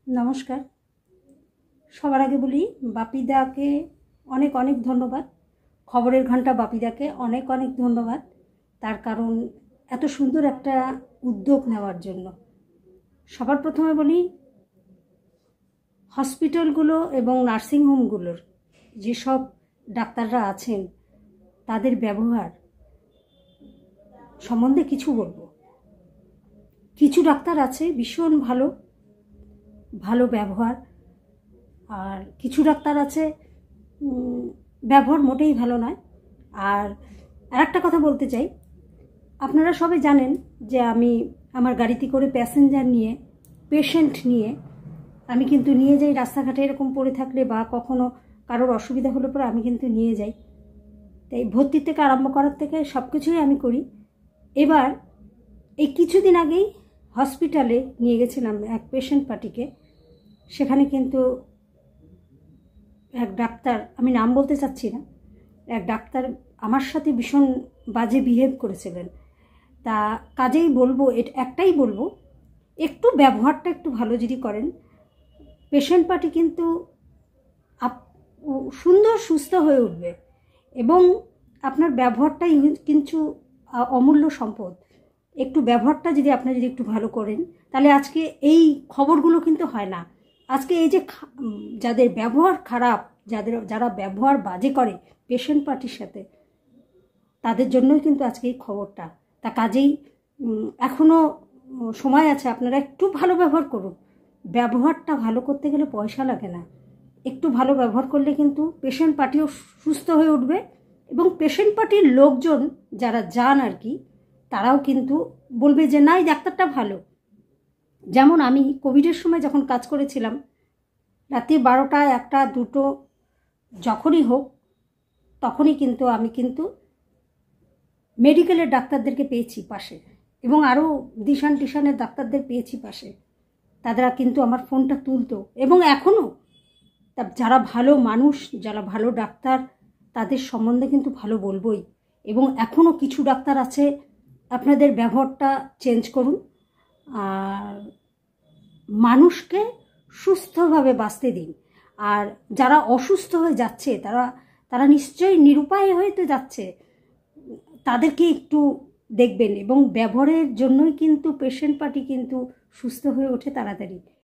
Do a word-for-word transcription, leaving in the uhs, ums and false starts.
নমস্কার। সবার আগে বলি বাপিদাকে অনেক অনেক ধন্যবাদ। খবরের ঘন্টা বাপিদাকে অনেক অনেক ধন্যবাদ, তার কারণ এত সুন্দর একটা উদ্যোগ নেওয়ার জন্য। সবার প্রথমে বলি, হসপিটালগুলো এবং নার্সিংহোমগুলোর যেসব ডাক্তাররা আছেন তাদের ব্যবহার সম্বন্ধে কিছু বলবো। কিছু ডাক্তার আছে ভীষণ ভালো ভালো ব্যবহার, আর কিছু ডাক্তার আছে ব্যবহার মোটেই ভালো নয়। আর আরেকটা কথা বলতে চাই, আপনারা সবাই জানেন যে আমি আমার গাড়িতে করে প্যাসেঞ্জার নিয়ে, পেশেন্ট নিয়ে আমি কিন্তু নিয়ে যাই। রাস্তাঘাটে এরকম পড়ে থাকলে বা কখনো কারোর অসুবিধা হলে পরে আমি কিন্তু নিয়ে যাই। তাই ভর্তি থেকে আরম্ভ করার থেকে সব কিছুই আমি করি। এবার এই কিছুদিন আগেই হসপিটালে নিয়ে গেছিলাম এক পেশেন্ট পার্টিকে। সেখানে কিন্তু এক ডাক্তার, আমি নাম বলতে চাচ্ছি না, এক ডাক্তার আমার সাথে ভীষণ বাজে বিহেভ করেছিলেন। তা কাজেই বলবো, এটা একটাই বলবো, একটু ব্যবহারটা একটু ভালো যদি করেন, পেশেন্ট পার্টি কিন্তু সুন্দর সুস্থ হয়ে উঠবে। এবং আপনার ব্যবহারটাই কিন্তু অমূল্য সম্পদ। একটু ব্যবহারটা যদি আপনারা যদি একটু ভালো করেন, তাহলে আজকে এই খবরগুলো কিন্তু হয় না। আজকে এই যে যাদের ব্যবহার খারাপ, যাদের যারা ব্যবহার বাজে করে পেশেন্ট পার্টির সাথে, তাদের জন্যই কিন্তু আজকে এই খবরটা। তা কাজেই এখনও সময় আছে, আপনারা একটু ভালো ব্যবহার করুন। ব্যবহারটা ভালো করতে গেলে পয়সা লাগে না। একটু ভালো ব্যবহার করলে কিন্তু পেশেন্ট পার্টিও সুস্থ হয়ে উঠবে, এবং পেশেন্ট পার্টির লোকজন যারা যান আর কি, তারাও কিন্তু বলবে যে না, এই ডাক্তারটা ভালো। যেমন আমি কোভিডের সময় যখন কাজ করেছিলাম, রাতে বারোটা একটা দুটো যখনই হোক, তখনই কিন্তু আমি কিন্তু মেডিকেলের ডাক্তারদেরকে পেয়েছি পাশে, এবং আরও দিশান টিশানের ডাক্তারদের পেয়েছি পাশে। তারা কিন্তু আমার ফোনটা তুলতো, এবং এখনও তা যারা ভালো মানুষ, যারা ভালো ডাক্তার, তাদের সম্বন্ধে কিন্তু ভালো বলবই। এবং এখনও কিছু ডাক্তার আছে, আপনাদের ব্যবহারটা চেঞ্জ করুন, আর মানুষকে সুস্থভাবে বাঁচতে দিন। আর যারা অসুস্থ হয়ে যাচ্ছে, তারা তারা নিশ্চয়ই নিরুপায় হয়ে তো যাচ্ছে, তাদেরকে একটু দেখবেন। এবং ব্যবহারের জন্যই কিন্তু পেশেন্ট পার্টি কিন্তু সুস্থ হয়ে ওঠে তাড়াতাড়ি।